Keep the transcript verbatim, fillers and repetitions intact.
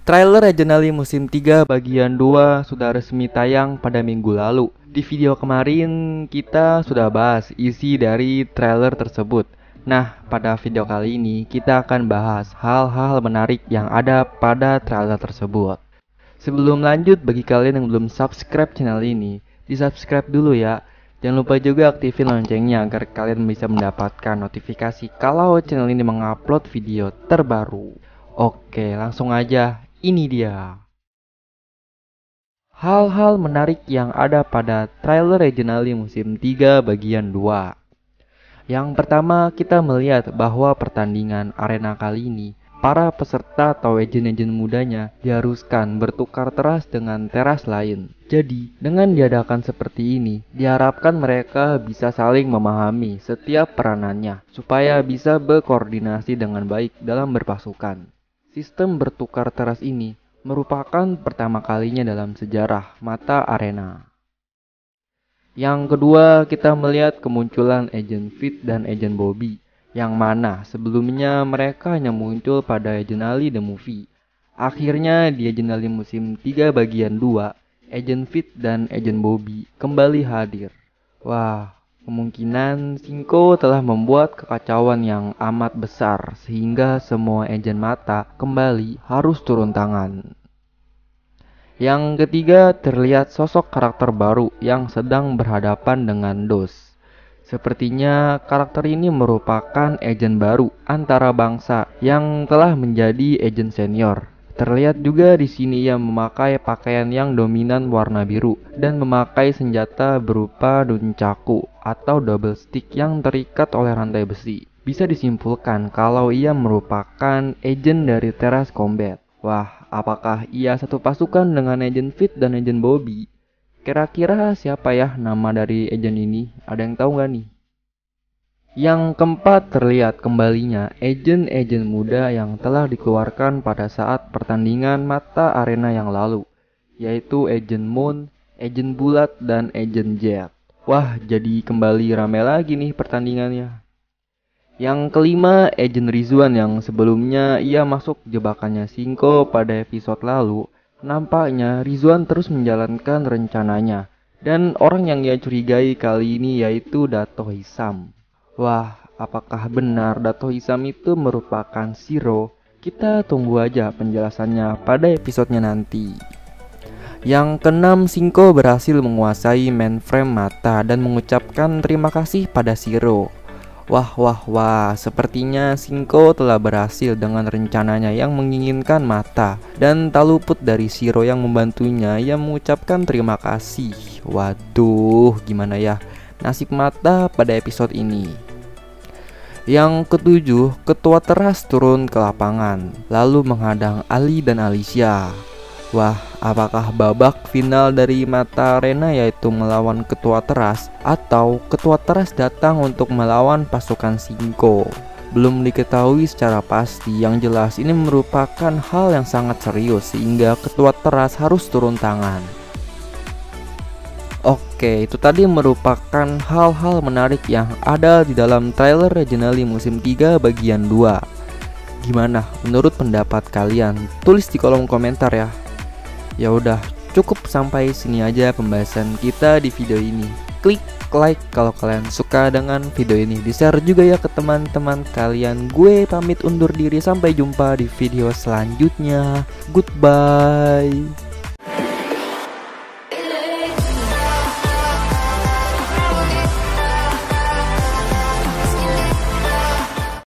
Trailer Regionali Musim tiga bagian dua sudah resmi tayang pada minggu lalu. Di video kemarin kita sudah bahas isi dari trailer tersebut. Nah, pada video kali ini kita akan bahas hal-hal menarik yang ada pada trailer tersebut. Sebelum lanjut, bagi kalian yang belum subscribe channel ini, di-subscribe dulu ya. Jangan lupa juga aktifin loncengnya agar kalian bisa mendapatkan notifikasi kalau channel ini mengupload video terbaru. Oke, langsung aja. Ini dia hal-hal menarik yang ada pada trailer Regionali Musim tiga bagian dua. Yang pertama, kita melihat bahwa pertandingan arena kali ini, para peserta atau agent-agent mudanya diharuskan bertukar teras dengan teras lain. Jadi, dengan diadakan seperti ini, diharapkan mereka bisa saling memahami setiap peranannya, supaya bisa berkoordinasi dengan baik dalam berpasukan. Sistem bertukar teras ini merupakan pertama kalinya dalam sejarah Mata Arena. Yang kedua, kita melihat kemunculan Agent Fit dan Agent Bobby, yang mana sebelumnya mereka hanya muncul pada Regionali The Movie. Akhirnya di Regionali Musim tiga bagian dua, Agent Fit dan Agent Bobby kembali hadir. Wah, kemungkinan Shinko telah membuat kekacauan yang amat besar sehingga semua agen mata kembali harus turun tangan. Yang ketiga, terlihat sosok karakter baru yang sedang berhadapan dengan Dos. Sepertinya karakter ini merupakan agen baru antara bangsa yang telah menjadi agen senior. Terlihat juga di sini ia memakai pakaian yang dominan warna biru dan memakai senjata berupa nunchaku atau double stick yang terikat oleh rantai besi. Bisa disimpulkan kalau ia merupakan agent dari teras combat. Wah, apakah ia satu pasukan dengan Agent Fit dan Agent Bobby? Kira-kira siapa ya nama dari agent ini? Ada yang tahu nggak nih? Yang keempat, terlihat kembalinya agent-agent muda yang telah dikeluarkan pada saat pertandingan Mata Arena yang lalu, yaitu Agent Moon, Agent Bulat, dan Agent Jet. Wah, jadi kembali rame lagi nih pertandingannya. Yang kelima, Agent Rizwan yang sebelumnya ia masuk jebakannya Shinko pada episode lalu. Nampaknya Rizwan terus menjalankan rencananya, dan orang yang ia curigai kali ini yaitu Dato Hisam. Wah, apakah benar Dato Hisam itu merupakan Shiro? Kita tunggu aja penjelasannya pada episodenya nanti. Yang keenam, Shinko berhasil menguasai mainframe Mata dan mengucapkan terima kasih pada Shiro. Wah wah wah, sepertinya Shinko telah berhasil dengan rencananya yang menginginkan Mata, dan tak luput dari Shiro yang membantunya yang mengucapkan terima kasih. Waduh, gimana ya nasib Mata pada episode ini. Yang ketujuh, ketua teras turun ke lapangan lalu menghadang Ali dan Alicia. Wah, apakah babak final dari Mata Arena yaitu melawan ketua teras, atau ketua teras datang untuk melawan pasukan Shinko? Belum diketahui secara pasti. Yang jelas ini merupakan hal yang sangat serius sehingga ketua teras harus turun tangan. Oke, itu tadi merupakan hal-hal menarik yang ada di dalam trailer Regionali Musim tiga bagian dua. Gimana menurut pendapat kalian? Tulis di kolom komentar ya. Ya udah, cukup sampai sini aja pembahasan kita di video ini. Klik like kalau kalian suka dengan video ini. Di-share juga ya ke teman-teman kalian. Gue pamit undur diri, sampai jumpa di video selanjutnya. Goodbye.